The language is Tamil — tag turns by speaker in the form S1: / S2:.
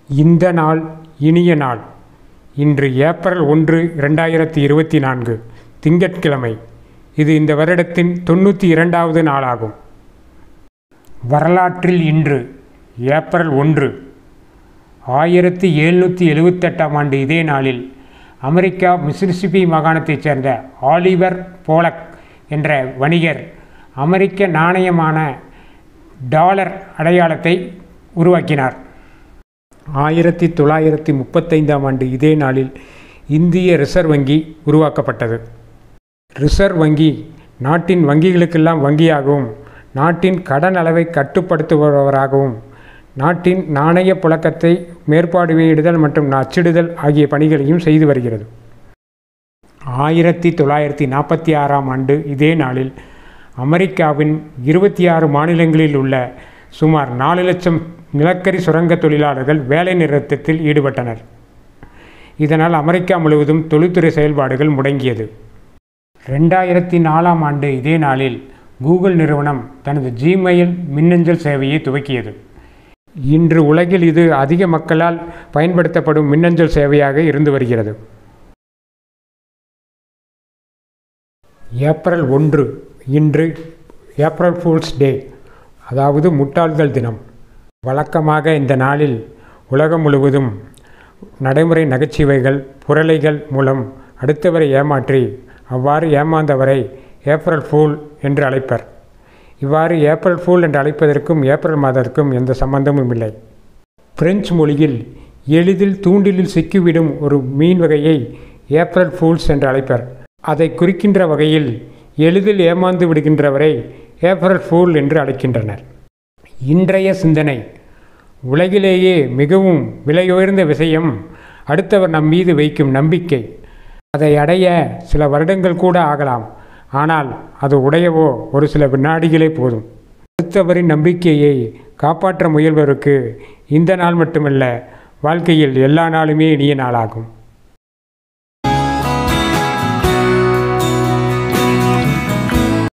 S1: இந்த நாள் இனிய நாள். இன்று ஏப்ரல் 1, 2024 திங்கட்கிழமை. இது இந்த வருடத்தின் 92வது நாளாகும். வரலாற்றில் இன்று ஏப்ரல் 1 1778ஆம் ஆண்டு இதே நாளில் அமெரிக்கா மிசிசிப்பி மாகாணத்தைச் சேர்ந்த ஆலிவர் போலக் என்ற வணிகர் அமெரிக்க நாணயமான டாலர் அடையாளத்தை உருவாக்கினார். 1935ஆம் ஆண்டு இதே நாளில் இந்திய ரிசர்வ் வங்கி உருவாக்கப்பட்டது. ரிசர்வ் வங்கி நாட்டின் வங்கிகளுக்கெல்லாம் வங்கியாகவும், நாட்டின் கடன் அளவை கட்டுப்படுத்துபவராகவும், நாட்டின் நாணய புழக்கத்தை மேற்பார்வையிடுதல் மற்றும் அச்சிடுதல் ஆகிய பணிகளையும் செய்து வருகிறது. 1946ஆம் ஆண்டு இதே நாளில் அமெரிக்காவின் 26 மாநிலங்களில் உள்ள சுமார் 4 லட்சம் நிலக்கரி சுரங்க தொழிலாளர்கள் வேலை நிறுத்தத்தில் ஈடுபட்டனர். இதனால் அமெரிக்கா முழுவதும் தொழில்துறை செயல்பாடுகள் முடங்கியது. 2004ஆம் ஆண்டு இதே நாளில் கூகுள் நிறுவனம் தனது ஜிமெயில் மின்னஞ்சல் சேவையை துவக்கியது. இன்று உலகில் இது அதிக மக்களால் பயன்படுத்தப்படும் மின்னஞ்சல் சேவையாக இருந்து வருகிறது. ஏப்ரல் 1 இன்று ஏப்ரல் ஃபூல்ஸ் டே, அதாவது முட்டாள்கள் தினம். வழக்கமாக இந்த நாளில் உலகம் முழுவதும் நடைமுறை நகைச்சுவைகள், புரளைகள் மூலம் அடுத்தவரை ஏமாற்றி அவ்வாறு ஏமாந்தவரை ஏப்ரல் ஃபூல் என்று அழைப்பர். இவ்வாறு ஏப்ரல் ஃபூல் என்று அழைப்பதற்கும் ஏப்ரல் மாதத்திற்கும் எந்த சம்பந்தமும் இல்லை. பிரெஞ்சு மொழியில் எளிதில் தூண்டிலில் சிக்கிவிடும் ஒரு மீன் வகையை ஏப்ரல் ஃபூல்ஸ் என்று அழைப்பர். அதை குறிக்கின்ற வகையில் எளிதில் ஏமாந்து விடுகின்றவரை ஏப்ரல் ஃபூல் என்று அழைக்கின்றனர். இன்றைய சிந்தனை: உலகிலேயே மிகவும் விலையுயர்ந்த விஷயம் அடுத்தவர் நம் மீது வைக்கும் நம்பிக்கை. அதை அடைய சில வருடங்கள் கூட ஆகலாம், ஆனால் அது உடையவோ ஒரு சில வினாடிகளே போதும். அடுத்தவரின் நம்பிக்கையை காப்பாற்ற முயல்வருக்கு இந்த நாள் மட்டுமல்ல, வாழ்க்கையில் எல்லா நாளுமே இனிய நாளாகும்.